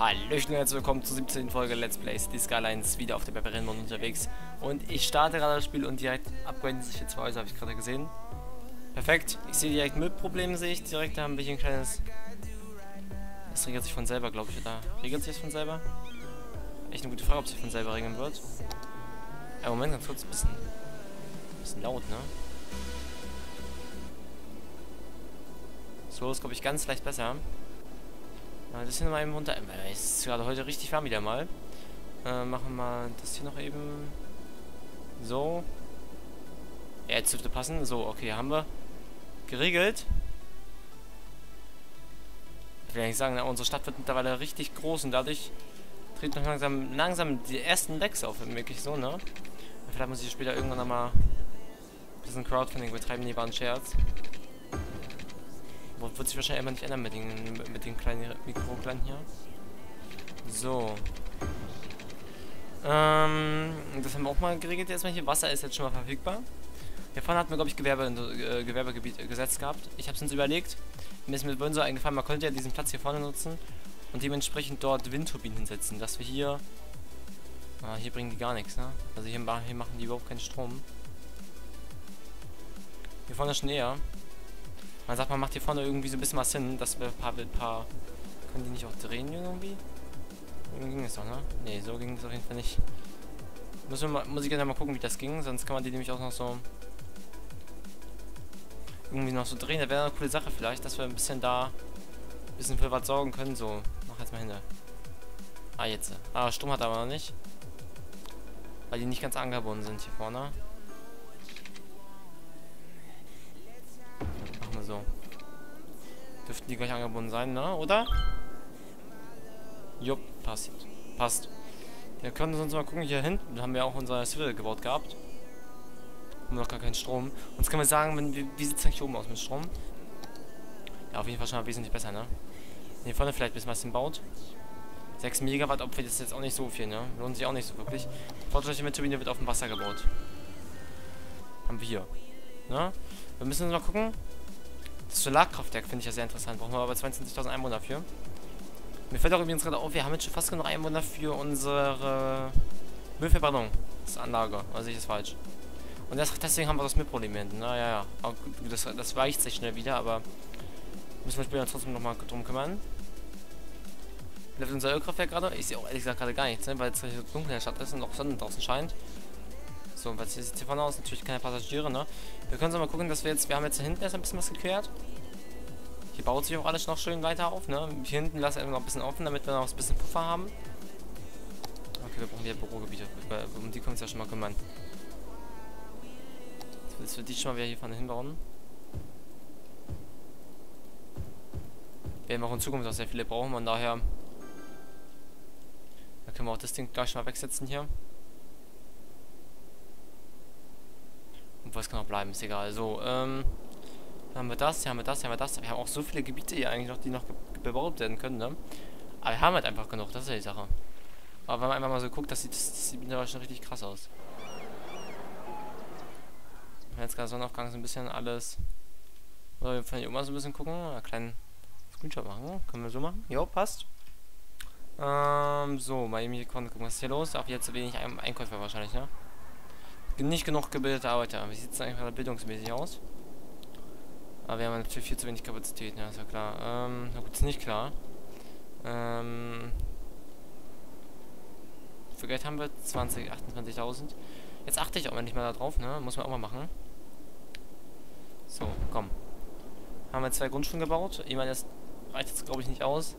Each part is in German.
Hallöchen und herzlich willkommen zur 17. Folge Let's Play Cities Skylines, wieder auf der Barbarian unterwegs. Und ich starte gerade das Spiel und direkt upgraden sich jetzt zwei Häuser, habe ich gerade gesehen. Perfekt, ich sehe direkt Müllprobleme, sehe ich direkt, da haben wir hier ein kleines... Das regelt sich von selber, glaube ich, oder? Regelt sich das von selber? Echt eine gute Frage, ob sich von selber regeln wird. Moment, ganz kurz, ein bisschen laut, ne? So ist, glaube ich, ganz leicht besser. Das hier nochmal eben runter. Es ist gerade heute richtig warm wieder mal. Machen wir mal das hier noch eben. So. Ja, jetzt dürfte passen. So, okay, haben wir geregelt. Ich will eigentlich sagen, unsere Stadt wird mittlerweile richtig groß und dadurch treten noch langsam die ersten Lecks auf, wirklich so, ne? Vielleicht muss ich später irgendwann nochmal ein bisschen Crowdfunding betreiben, nee, war ein Scherz. Wird sich wahrscheinlich immer nicht ändern mit den kleinen Mikrokleinen hier. So. Das haben wir auch mal geregelt jetzt mal hier. Wasser ist jetzt schon mal verfügbar. Hier vorne hatten wir, glaube ich, Gewerbegebiet gesetzt gehabt. Ich habe es uns überlegt. Mir ist mit so eingefallen, man könnte ja diesen Platz hier vorne nutzen und dementsprechend dort Windturbinen hinsetzen, dass wir hier... hier bringen die gar nichts, ne? Also hier machen die überhaupt keinen Strom. Hier vorne schon eher. Man sagt, man macht hier vorne irgendwie so ein bisschen was hin, dass wir ein paar... Können die nicht auch drehen irgendwie? Irgendwie ging es doch, ne? Ne, so ging es auf jeden Fall nicht. Muss ich gerne mal gucken, wie das ging, sonst kann man die nämlich auch noch so... Irgendwie noch so drehen, da wäre eine coole Sache vielleicht, dass wir ein bisschen da... Ein bisschen für was sorgen können, so. Mach jetzt mal hin. Ah, jetzt. Ah, Strom hat aber noch nicht. Weil die nicht ganz angebunden sind hier vorne. So. Dürften die gleich angebunden sein, ne? Oder? Jupp, passt. Passt. Wir können uns mal gucken, hier hinten haben wir auch unser Civil gebaut gehabt. Haben noch gar keinen Strom. Uns können wir sagen, wie sieht es eigentlich oben aus mit Strom? Ja, auf jeden Fall schon mal wesentlich besser, ne? Hier vorne vielleicht ein bisschen was hinbaut. 6 Megawatt, obwohl das ist jetzt auch nicht so viel, ne? Lohnt sich auch nicht so wirklich. Die Turbine wird auf dem Wasser gebaut. Haben wir hier. Ne? Wir müssen uns mal gucken. Das Solarkraftwerk finde ich ja sehr interessant. Brauchen wir aber 22.000 Einwohner für. Mir fällt auch übrigens gerade auf, wir haben jetzt schon fast genug Einwohner für unsere Müllverbrennungsanlage. Also ich ist falsch. Und deswegen haben wir das Müllproblem hinten. Naja, ja. Das weicht sich schnell wieder, aber müssen wir später trotzdem nochmal drum kümmern. Läuft unser Ölkraftwerk gerade? Ich sehe auch ehrlich gesagt gerade gar nichts, ne? Weil es dunkel in der Stadt ist und auch Sonne draußen scheint. So, was sieht hier vorne aus? Natürlich keine Passagiere, ne? Wir können so mal gucken, dass wir haben jetzt da hinten erst ein bisschen was geklärt. Hier baut sich auch alles noch schön weiter auf, ne? Hier hinten lassen wir noch ein bisschen offen, damit wir noch ein bisschen Puffer haben. Okay, wir brauchen wieder Bürogebiete. Um die können wir uns ja schon mal kümmern. Jetzt wird die schon mal wieder hier vorne hinbauen. Wir werden auch in Zukunft auch sehr viele brauchen, und daher... Da können wir auch das Ding gleich mal wegsetzen hier. Obwohl, es kann auch bleiben, ist egal. So, haben wir das, hier haben wir das, hier haben wir das. Wir haben auch so viele Gebiete hier eigentlich noch, die noch bebaut werden können, ne? Aber wir haben halt einfach genug, das ist ja die Sache. Aber wenn man einfach mal so guckt, das sieht mittlerweile schon richtig krass aus. Wir haben jetzt gerade Sonnenaufgang so ein bisschen alles. Oder wir können hier mal so ein bisschen gucken, einen kleinen Screenshot machen. Können wir so machen? Jo, passt. So, mal eben hier gucken, was ist hier los? Auch jetzt zu wenig Einkäufer wahrscheinlich, ne? Nicht genug gebildete Arbeiter. Wie sieht es eigentlich gerade bildungsmäßig aus? Aber wir haben natürlich viel zu wenig Kapazität, ja, ist ja klar. Na gut, ist nicht klar. Für Geld haben wir 28.000. Jetzt achte ich auch nicht mehr da drauf, ne? Muss man auch mal machen. So, komm. Haben wir 2 Grundschulen gebaut. Ich meine, das reicht jetzt, glaube ich, nicht aus.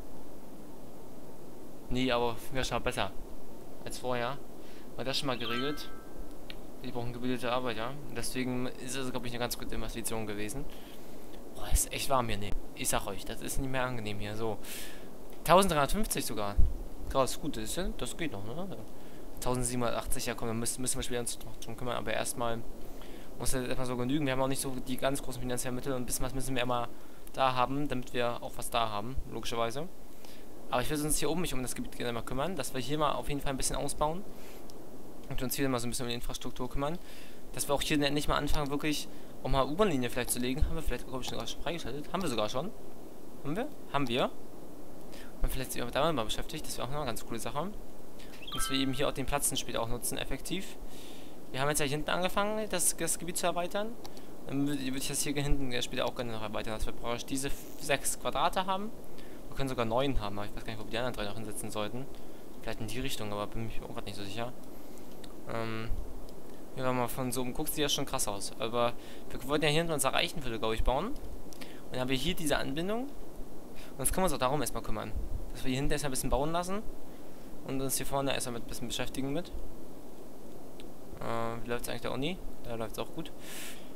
Nee, aber wäre schon mal besser als vorher. War das schon mal geregelt. Die brauchen gebildete Arbeiter. Deswegen ist es, glaube ich, eine ganz gute Investition gewesen. Boah, ist echt warm hier. Nee. Ich sag euch, das ist nicht mehr angenehm hier. So. 1350 sogar. Krass, gut, das geht noch, ne? 1780, ja komm, dann müssen wir später uns noch drum kümmern. Aber erstmal muss das erstmal so genügen. Wir haben auch nicht so die ganz großen finanziellen Mittel und ein bisschen was müssen wir immer da haben, damit wir auch was da haben, logischerweise. Aber ich will uns hier oben mich um das Gebiet gerne mal kümmern, dass wir hier mal auf jeden Fall ein bisschen ausbauen. Und uns hier mal so ein bisschen um die Infrastruktur kümmern. Dass wir auch hier endlich mal anfangen, wirklich auch mal U-Bahn-Linie vielleicht zu legen. Haben wir vielleicht, glaube ich, schon freigeschaltet. Haben wir sogar schon. Haben wir? Haben wir. man vielleicht sich auch damit mal beschäftigt. Das wäre auch eine ganz coole Sache. Und dass wir eben hier auch den Platz später auch nutzen, effektiv. Wir haben jetzt ja hier hinten angefangen, das Gebiet zu erweitern. Dann würde ich das hier hinten später auch gerne noch erweitern, dass wir praktisch diese 6 Quadrate haben. Wir können sogar 9 haben, aber ich weiß gar nicht, ob wir die anderen 3 noch hinsetzen sollten. Vielleicht in die Richtung, aber bin mir auch gerade nicht so sicher. Hier, wenn man von so oben guckt, sieht das schon krass aus. Aber wir wollten ja hier hinten unser Reichenviertel, glaube ich, bauen. Und dann haben wir hier diese Anbindung. Und jetzt können wir uns auch darum erstmal kümmern. Dass wir hier hinten erstmal ein bisschen bauen lassen. Und uns hier vorne erstmal mit ein bisschen beschäftigen mit. Wie läuft es eigentlich der Uni? Da läuft es auch gut.